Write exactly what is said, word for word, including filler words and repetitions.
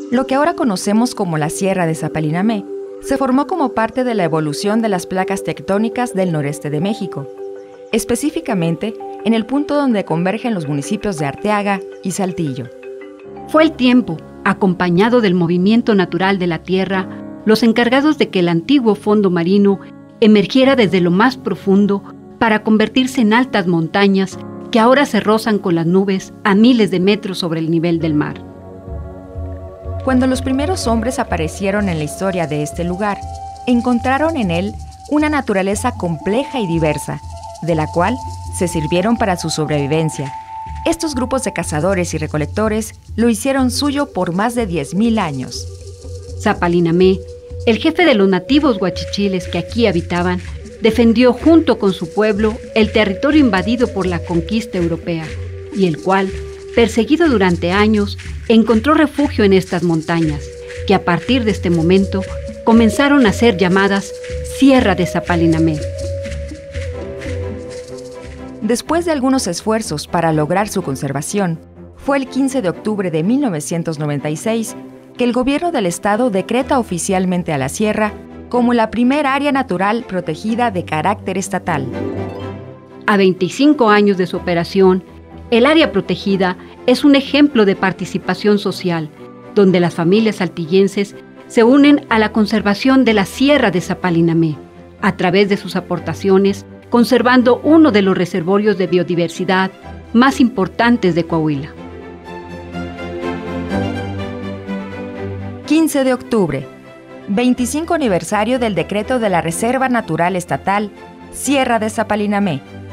Lo que ahora conocemos como la Sierra de Zapalinamé se formó como parte de la evolución de las placas tectónicas del noreste de México, específicamente en el punto donde convergen los municipios de Arteaga y Saltillo. Fue el tiempo, acompañado del movimiento natural de la Tierra, los encargados de que el antiguo fondo marino emergiera desde lo más profundo para convertirse en altas montañas que ahora se rozan con las nubes a miles de metros sobre el nivel del mar. Cuando los primeros hombres aparecieron en la historia de este lugar, encontraron en él una naturaleza compleja y diversa, de la cual se sirvieron para su sobrevivencia. Estos grupos de cazadores y recolectores lo hicieron suyo por más de diez mil años. Zapalinamé, el jefe de los nativos guachichiles que aquí habitaban, defendió junto con su pueblo el territorio invadido por la conquista europea, y el cual, perseguido durante años, encontró refugio en estas montañas, que a partir de este momento comenzaron a ser llamadas Sierra de Zapalinamé. Después de algunos esfuerzos para lograr su conservación, fue el quince de octubre de mil novecientos noventa y seis que el gobierno del estado decreta oficialmente a la sierra como la primera área natural protegida de carácter estatal. A veinticinco años de su operación, el área protegida es un ejemplo de participación social, donde las familias saltillenses se unen a la conservación de la Sierra de Zapalinamé, a través de sus aportaciones, conservando uno de los reservorios de biodiversidad más importantes de Coahuila. quince de octubre, veinticinco aniversario del decreto de la Reserva Natural Estatal Sierra de Zapalinamé.